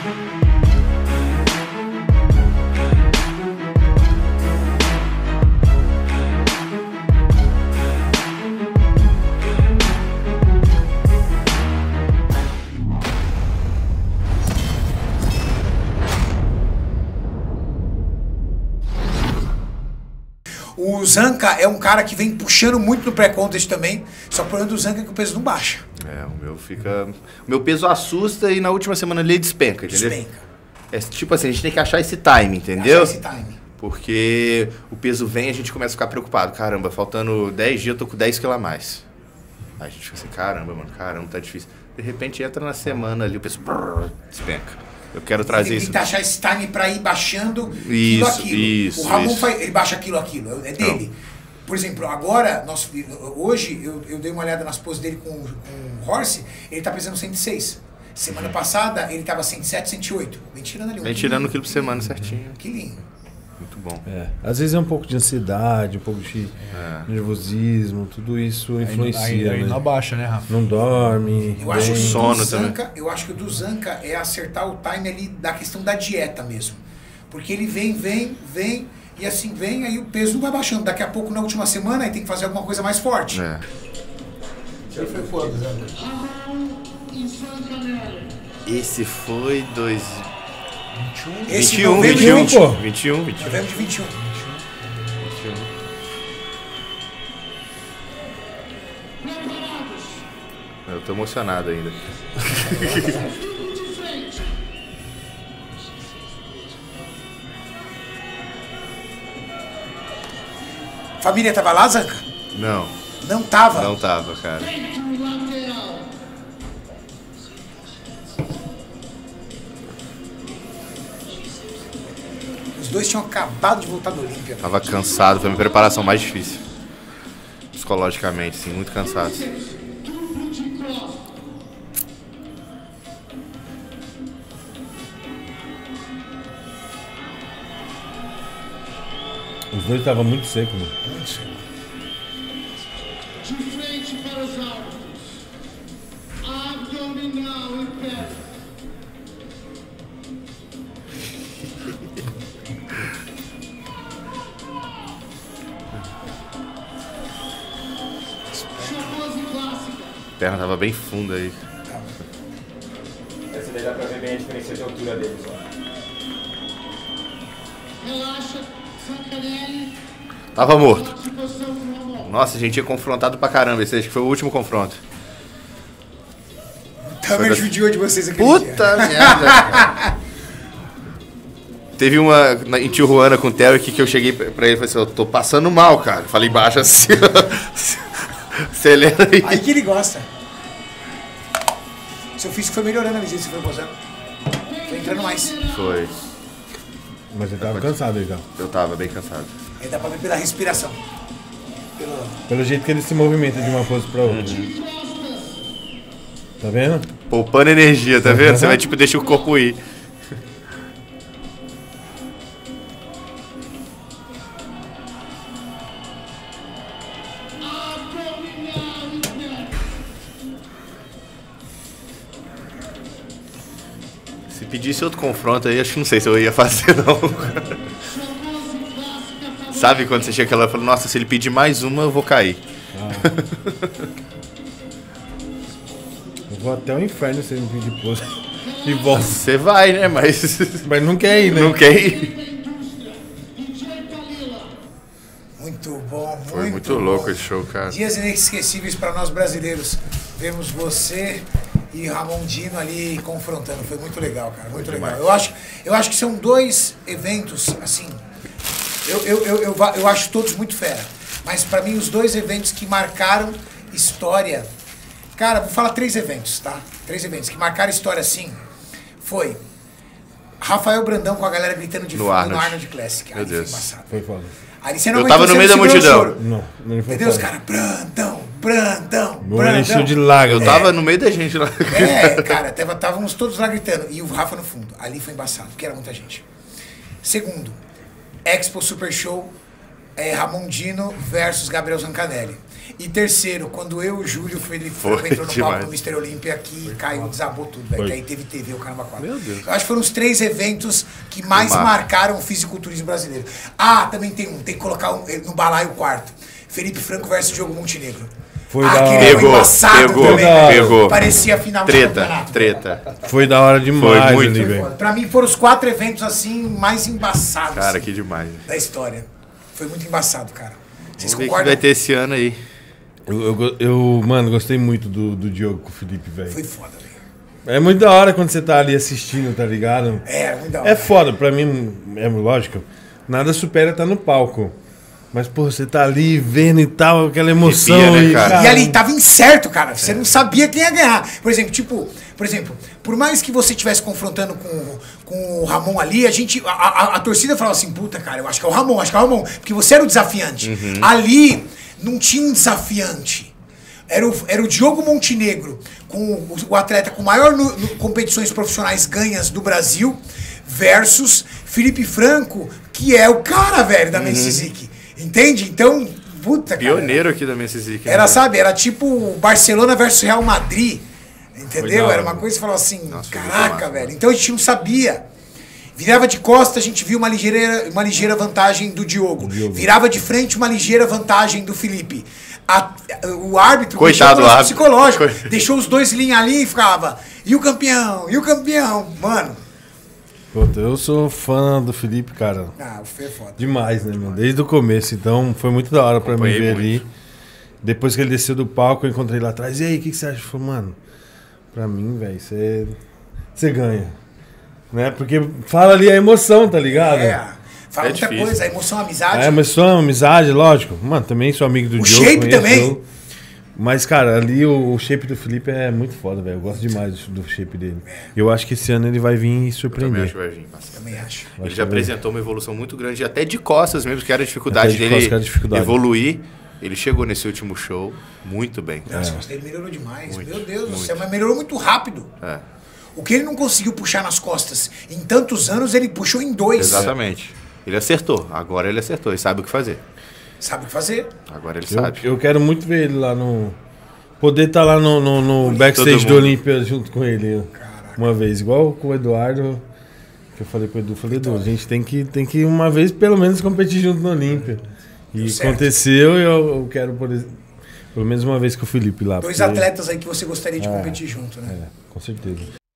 O Zanca é um cara que vem puxando muito no pré-contest também, só que o problema do Zanca é que o peso não baixa. É, o meu fica... O meu peso assusta e na última semana ele despenca, entendeu? Despenca. É tipo assim, a gente tem que achar esse time, entendeu? Achar esse time. Porque o peso vem e a gente começa a ficar preocupado. Caramba, faltando 10 dias eu tô com 10 quilos a mais. Aí a gente fica assim, caramba, mano, caramba, tá difícil. De repente entra na semana ali, o peso despenca. Eu quero trazer isso. Tem que achar esse time pra ir baixando Isso, quilo a quilo. isso, o Ramon isso. ele baixa quilo a quilo, é dele. Não. Por exemplo, agora, hoje eu dei uma olhada nas poses dele com o Horse, ele tá pesando 106. Semana passada ele tava 107, 108. Vem tirando ali um Vem tirando um quilo por semana certinho. Quilinho. Muito bom. É. Às vezes é um pouco de ansiedade, um pouco de nervosismo, tudo isso influencia. Aí né? não abaixa, né, Rafa? Não dorme. Eu acho, que sono Zanca, eu acho que o do Zanca é acertar o time ali da questão da dieta mesmo. Porque ele vem, e assim vem, aí o peso não vai baixando. Daqui a pouco, na última semana, aí tem que fazer alguma coisa mais forte. É. Ele foi quando, Zanca? Esse foi 2... Esse 21, novembro 21, de 21. 21, 21. Novembro de 21. Eu tô emocionado ainda. Família tava lá, Zanca? Não. Não tava? Não tava, cara. Os dois tinham acabado de voltar do Olímpia. Tava cansado, foi a minha preparação mais difícil. Psicologicamente, sim, muito cansado. Os dois estavam muito secos, mano. Muito seco. De frente para os árbitros. Abdominal em pé. Pose clássica. A perna tava bem funda aí. Essa daí dá pra ver bem a diferença de altura deles, ó. Relaxa, Zancanelli. Tava morto. De posição com o Ramon. Nossa, a gente tinha confrontado pra caramba. Esse acho que foi o último confronto. Também judiou de vocês aquele dia. Puta merda, cara. Teve uma em Tijuana com o Theo aqui que eu cheguei pra ele e falei assim, eu tô passando mal, cara. Falei embaixo assim, acelera aí. Aí que ele gosta. Seu físico foi melhorando à medida que você foi posando. Foi entrando mais. Foi. Mas ele tava cansado aí já. Eu tava bem cansado. Aí dá pra ver pela respiração. Pelo jeito que ele se movimenta de uma pose pra outra. Tá vendo? Poupando energia, tá vendo? Você vai tipo, deixa o corpo ir. Se pedisse outro confronto aí, acho que não sei se eu ia fazer não. Sabe quando você chega aquela e fala, nossa, se ele pedir mais uma, eu vou cair. Eu vou até o inferno se ele me pedir pose. E volta. Você vai, né? Mas não quer ir, né? Não quer ir. Muito bom, Foi muito louco esse show, cara. Dias inesquecíveis para nós brasileiros. Vemos você e Ramon Dino ali confrontando. Foi muito legal, cara. Muito legal. Eu acho que são dois eventos, assim. Eu acho todos muito fera. Mas para mim, os dois eventos que marcaram história. Cara, vou falar 3 eventos, tá? 3 eventos que marcaram história assim. Foi Rafael Brandão com a galera gritando de fundo no Arnold Classic. Meu Deus. Foi embaçado. Foi foda. Ali você não eu tava no meio da multidão. Não foi Entendeu? Os foda. caras, Brandão, Brandão, Meu olho encheu de lágrimas. Eu tava no meio da gente lá. É, cara, estávamos todos lá gritando. E o Rafa no fundo. Ali foi embaçado, porque era muita gente. Segundo, Expo Super Show, Ramon Dino versus Gabriel Zancanelli. E terceiro, quando eu, o Júlio, o Felipe Foi Franco entrou no demais. palco do Mr. Olímpia, que caiu, desabou tudo, velho. Foi. Que aí teve TV, o Caramba 4. Meu Deus. Eu acho que foram os 3 eventos que mais Marca. marcaram o fisiculturismo brasileiro. Ah, também tem um, tem que colocar no balaio o quarto. Felipe Franco versus Diogo Montenegro. Foi da aquele hora. foi Pegou, embaçado pegou, também, velho. pegou. Parecia a final de Treta, campeonato. treta. Foi da hora demais Foi muito. ali, Foi velho. foda. Pra mim foram os 4 eventos assim mais embaçados Cara, assim, que demais. da história. Foi muito embaçado, cara. Vocês Vamos ver o que concordam? vai ter esse ano aí. Mano, gostei muito do Diogo com o Felipe, velho. Foi foda, velho. É muito da hora quando você tá ali assistindo, tá ligado? Era muito da hora. É foda, pra mim, é lógico, nada supera estar no palco. Mas, pô, você tá ali vendo e tal, aquela emoção. Arrepia, né, e, cara? E ali, tava incerto, cara. Você não sabia quem ia ganhar. Por exemplo, por mais que você estivesse confrontando com o Ramon ali, a torcida falava assim, puta, cara, eu acho que é o Ramon, Porque você era o desafiante. Ali, não tinha um desafiante. Era o Diogo Montenegro, com o atleta com maior competições profissionais ganhas do Brasil, versus Felipe Franco, que é o cara, velho, da Messizic. Entende? Então, puta, cara. Pioneiro aqui da Messizic. Era, sabe, era tipo Barcelona versus Real Madrid. Foi Entendeu? da Era hora. uma coisa que você falava assim, Nossa, foi muito caraca, massa, velho. Então a gente não sabia. Virava de costa, a gente viu uma ligeira vantagem do Diogo. Virava de frente, uma ligeira vantagem do Felipe. O árbitro Coitado deixou o do árbitro. psicológico. Deixou os dois linha ali e ficava. E o campeão? E o campeão? Mano. Puta, eu sou fã do Felipe, cara. Ah, foi foda. Demais, né, mano? Desde o começo. Então, foi muito da hora pra mim Acompanhei ver muito. ali. Depois que ele desceu do palco, eu encontrei lá atrás. E aí, o que você acha? Eu falei, mano, pra mim, velho, você ganha. Né? Porque fala ali a emoção, tá ligado? Fala É muita difícil. coisa, a emoção, a amizade. É, mas sou amizade, lógico. Mano, também sou amigo do O Diogo. shape conheço também. Diogo. Mas, cara, ali o shape do Felipe é muito foda, velho. Eu gosto demais do shape dele. Eu acho que esse ano ele vai vir Também surpreender. acho que vai vir. Mas Também acho. ele já apresentou uma evolução muito grande, até de costas mesmo, que era a dificuldade Até de dele costas, que era a dificuldade. evoluir. Ele chegou nesse último show muito bem. As costas dele melhorou demais. Muito, Meu Deus do muito. céu, mas melhorou muito rápido. É, O que ele não conseguiu puxar nas costas em tantos anos, ele puxou em 2. exatamente. Ele acertou. Agora ele acertou. Ele sabe o que fazer. Sabe o que fazer? Agora ele sabe. Eu quero muito ver ele lá no. Poder estar lá no backstage Todo do mundo. Olímpia junto com ele. Uma vez. Igual com o Eduardo. Que eu falei pro Edu, Edu, a gente tem que uma vez pelo menos competir junto no Olímpia. E certo. aconteceu e eu quero pelo menos uma vez com o Felipe lá. 2 porque- atletas aí que você gostaria de competir junto, né? Com certeza.